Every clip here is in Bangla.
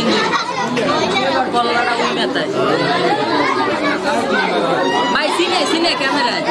কল্লাটা ওই মেতায় ভাই সিনে সিনে ক্যামেরায়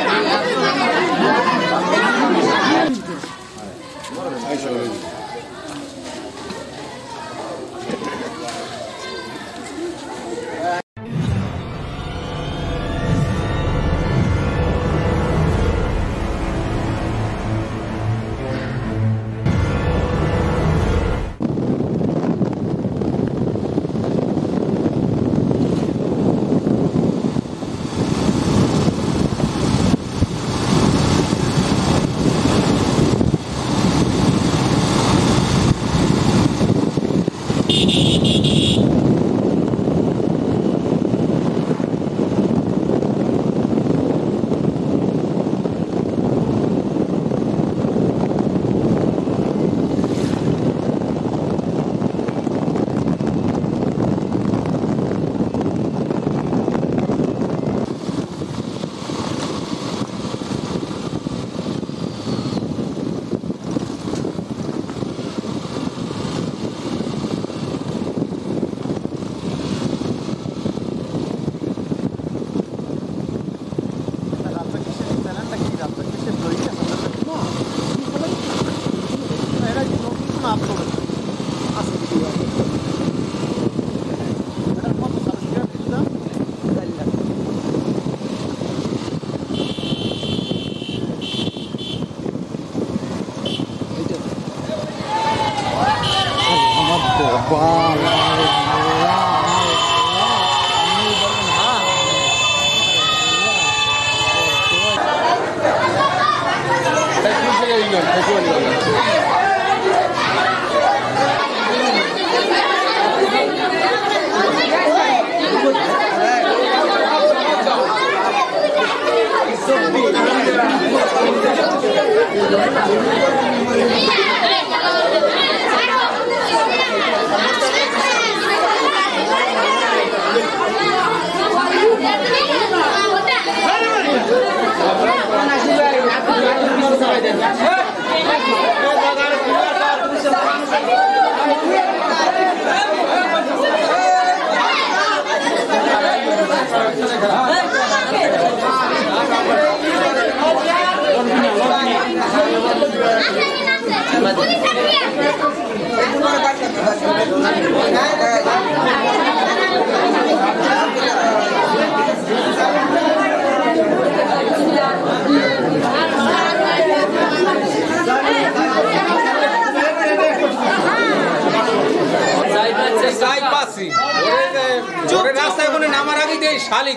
শালি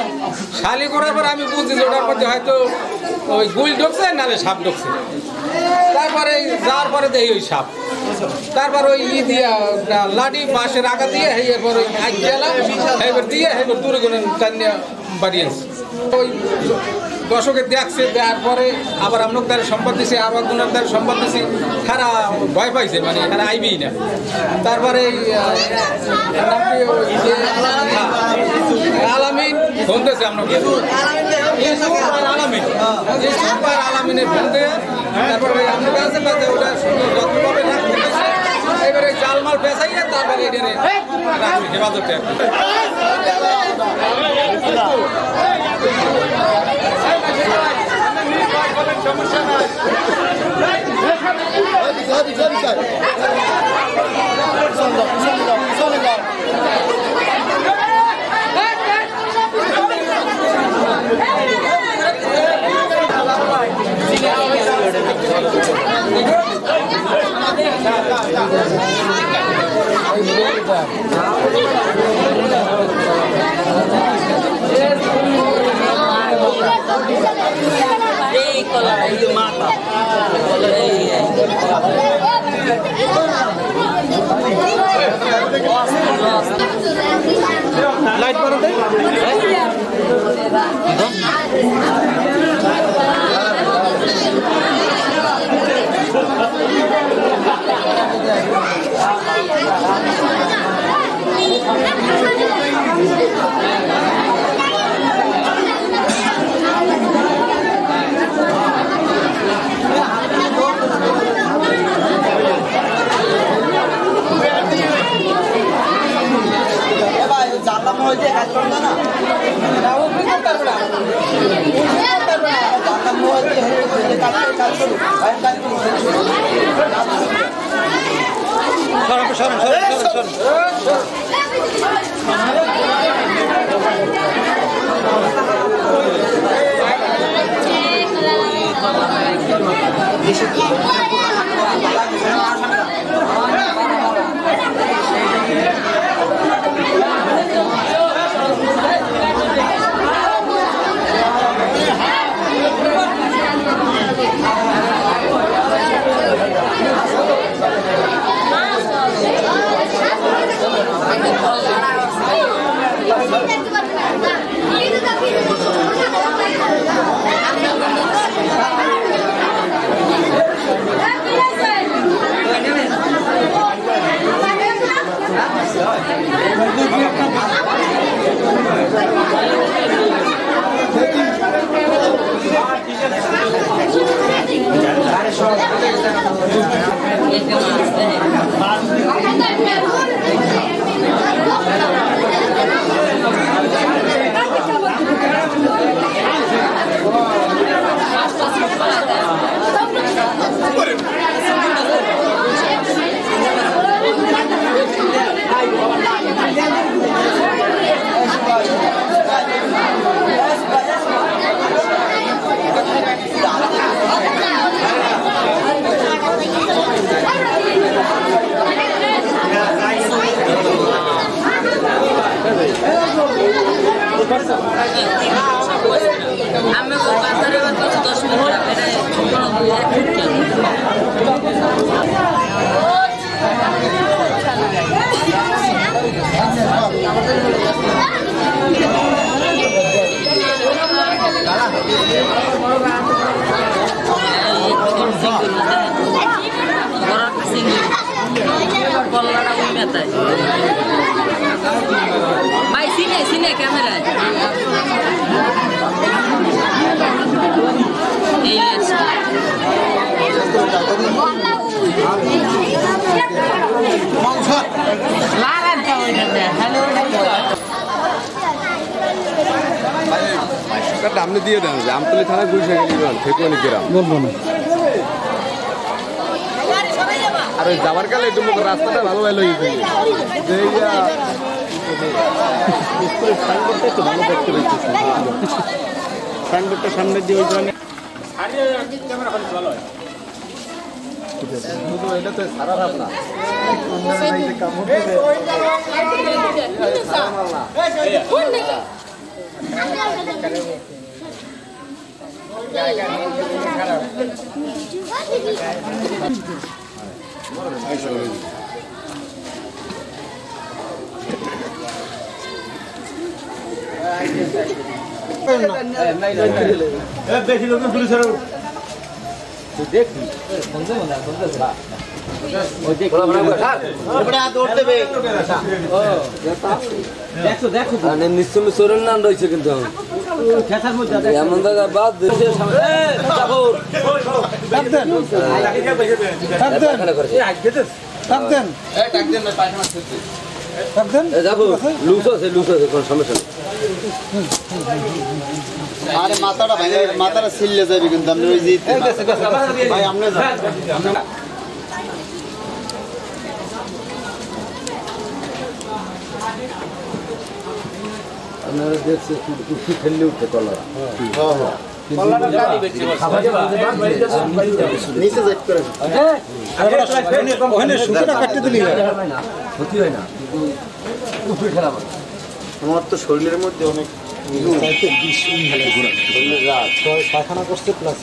করার পর আমি বুঝছি যে ওটার মধ্যে হয়তো ওই গুল ঢুকছে নাহলে সাপ ঢুকছে। তারপরে যাওয়ার পরে দেখি ওই সাপ, তারপর ওই দিয়া লাঠি বাঁশের আগা দিয়ে এরপর ওই আগ গেলাম এবার দিয়ে এবার দূরে করে টানিয়ে বাড়িয়েছে। ওই দর্শকে দেখছে, দেওয়ার পরে আবার আমনক দ্বারা সম্পদ দিছে, আবার দুনার দ্বারা সম্পদ দিছি, তারা ভয় পাইছে, মানে তারা আইবেই না। তারপরে আলামিন ফোন দিয়েছে আপনাকে, আলামিনের ফোন দিয়ে তারপরে আপনার কাছে ওটা যত্নভাবে রাখতে এবারে জালমাল পেঁচাইয়ে তারপরে এখানে রাখবে হেফাজতে। সমস্যা নাই। लाइट पर আমি বাজারে 10 মিনিট ভাই সিনে ক্যামেরায় আপনি দিয়ে দেন যে আমতলী থানায় গুলশা গেলি ফেকুয়ানি গ্রাম বলবো না আর ওই যাবার কালে একটু রাস্তাটা ভালো ভালো হয়েছে যে সাইনবোর্ডটা একটু ভালো দেখতে পাচ্ছি সাইনবোর্ডটা সামনে দিয়ে ওই জন্য এটা তো সারা রাত না বেশি লোক পুলিশের নিশ্চয় চোরের নাম রয়েছে কিন্তু এমন জায়গায় বাদ লুজ আছে কোনো সমস্যা নেই আরে মাথাটা ভেঙে মাথাটা ছিললে যাবে কিন্তু আপনি ওই যে ভাই আপনি আপনারা দেখছে একটু ফেললে উঠতে কলারা নিচে চেক করেন ক্ষতি হয় না উপরে খেলা আমার তো শরীরের মধ্যে অনেক পায়খানা করছে প্লাস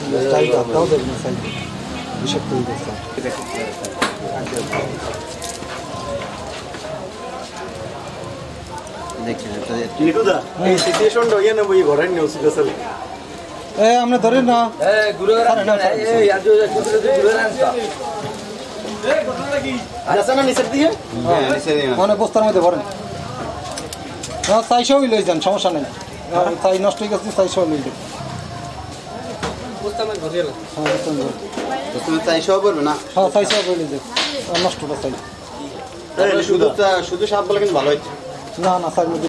বিষাক্ত হয়ে গেছে আমরা ধরেন না নিচের দিকে মানে বস্তার মধ্যে ভরেন চাইশো লই যান সমস্যা নেই চাই নষ্ট হয়ে গেছে চাইশো লই যান চাইশো পড়বে না হ্যাঁ চাইশো লই যান নষ্টটা চাই শুধু সাপ বলে কিন্তু ভালো হচ্ছে না না চাই